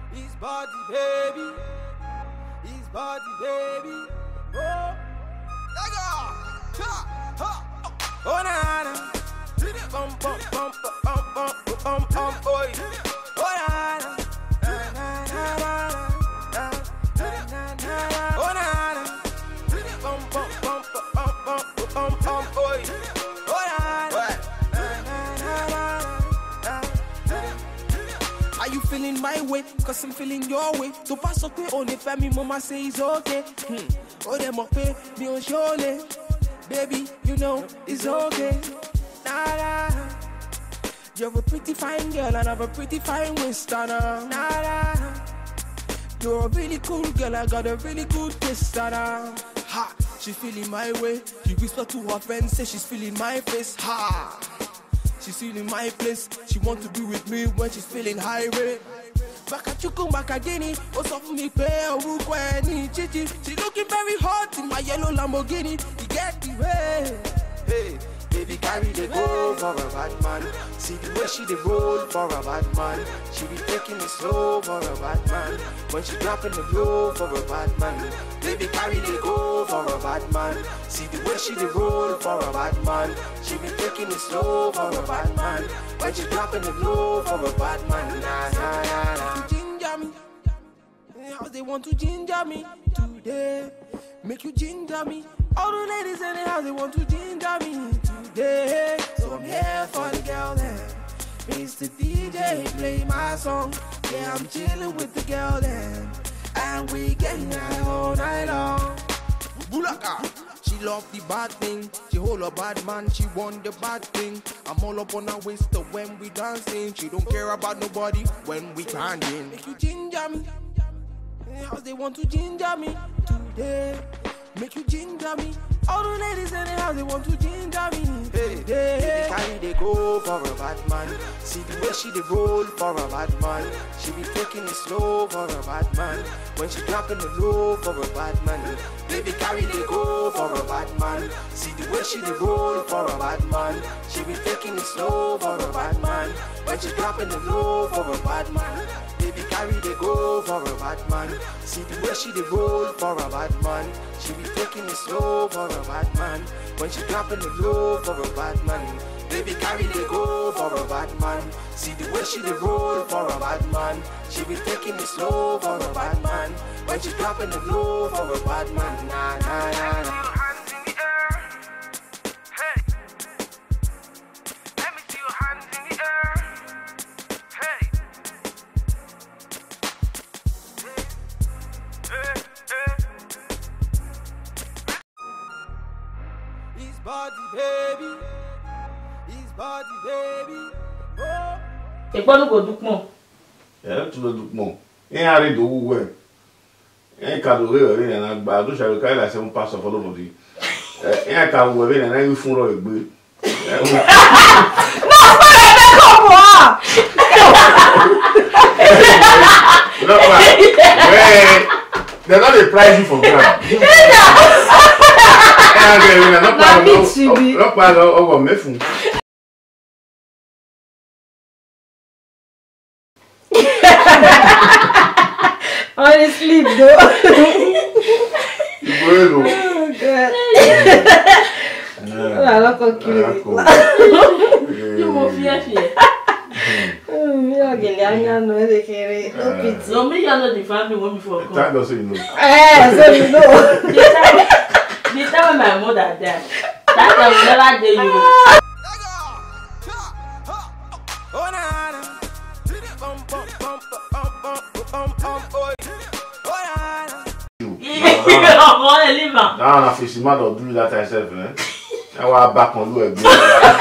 His body, baby. His body, baby. Oh, oh, na na. Bum bum bum bum bum bum bum boy. Oh na na. Oh na na. Bum bum bum bum bum bum boy. Oh na na. Are you feeling my way? Cause I'm feeling your way. To pass up on the family, mama say it's okay. Oh, them up me on surely. Baby, you know it's okay. Nah, nah. You're a pretty fine girl and I have a pretty fine waist. Nah, nah. You're a really cool girl, I got a really good taste. Ha, she feeling my way. She whisper to her friends, say she's feeling my face. Ha. She's feeling my place. She want to be with me when she's feeling high rate. Bakachuku Makadini, what's up for me? Pay a Rukweni, Chichi. She looking very hot in my yellow Lamborghini. You get the way. Hey, baby, carry the go for a bad man. See the way she the roll for a bad man. She be taking it slow for a bad man. When she dropping the blow for a bad man. Baby, carry the go for a bad man. See the way she the roll for a bad man. She be taking it slow for a bad man. When she dropping the blow for a bad man. Nah, nah, nah, nah. Ginger me. How they want to ginger me today. Make you ginger me. All the ladies in the house, they want to ginger me today. So I'm here for the girl then. Mr. DJ, play my song. Yeah, I'm chilling with the girl then. And we getting high all night long. Bulaka. She love the bad thing. She hold a bad man. She want the bad thing. I'm all up on her waist when we dancing. She don't care about nobody when we grinding. Make you ginger me. House they want to ginger me today. Make you ginger me. All the ladies in the house they want to ginger me today. Carry they go for a bad man. See the way she they roll for a bad man. She be taking it slow for a bad man. When she dropping the low for a bad man. Baby carry they go for a bad man. See the way she they roll for a bad man. She be taking it slow for a bad man. When she dropping the low for a bad man. Baby carry they go for a bad man. See the way she they roll for a bad man. She be taking it slow for a bad man. When she dropping the low for a bad man. Baby carry they go for a bad man. See the way she they roll for a bad man. She be taking it slow for a bad man. When she dropping the low for a bad man. Nah, nah, nah, nah. Body baby, his body baby. Oh. E quando go dukmo? Tu do dukmo. En ari do we. En ka do we na gba do sha ka la se un pass follow no di. En ka we na yu fun ro egbe. No, come on. No, they're not a prize you for grab. Honestly, though. Bueno. Oh, God. Ela conclui. Eu vou fiar. Meu guilherme não é de querer. Não me engano de family when before. That doesn't you know. So you know. The time my mother died. That was never day you. Now na fish man don't do that herself, eh? I want back on you again.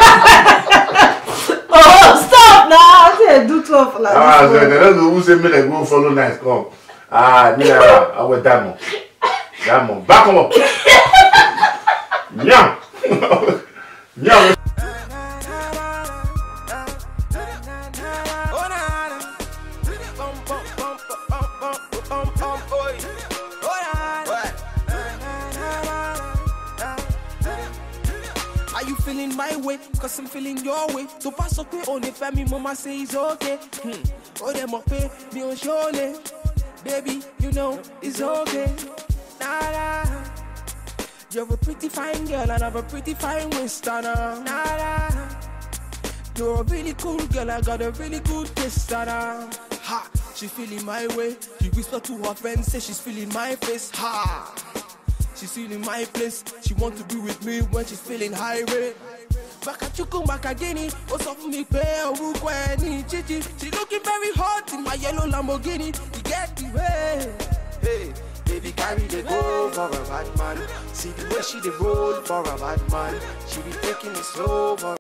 Oh, stop now! I do 12 like this. They don't know who say me they go follow nice come. Me I will diamond. Diamond. Back on up. Yeah. Yeah. Are you feeling my way? Cause I'm feeling your way. To pass up on the family, mama say it's okay. Oh, they mock me on surely. Baby, you know it's okay. Nada. You're a pretty fine girl and I have a pretty fine waist. Nada. You're a really cool girl, I got a really good taste. Ha, she feeling my way. She whisper to her friends, say she's feeling my face. Ha, she's feeling my place. She want to be with me when she's feeling high rate. Back at you come back again. What's up for me, pay a chichi. She looking very hot in my yellow Lamborghini. You get the way. Hey, baby, carry the go for a bad man. See the way she the roll for a bad man. She be taking it slow for